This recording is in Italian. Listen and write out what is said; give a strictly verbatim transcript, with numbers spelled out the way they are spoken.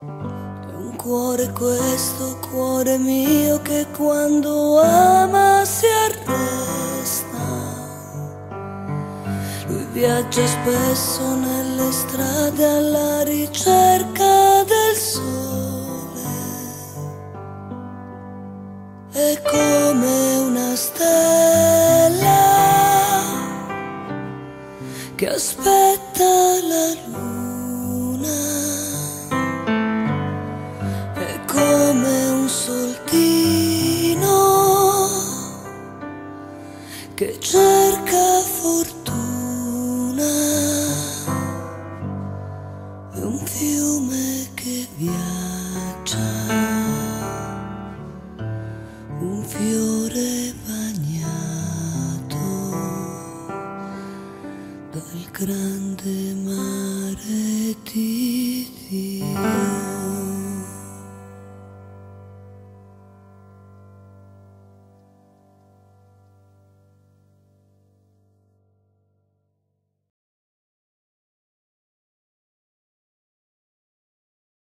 È un cuore questo, cuore mio, che quando ama si arresta. Lui viaggia spesso nelle strade alla ricerca del sole. È come una stella che aspetta la luna. È come un soldino che cerca fortuna. È un fiume che viaggia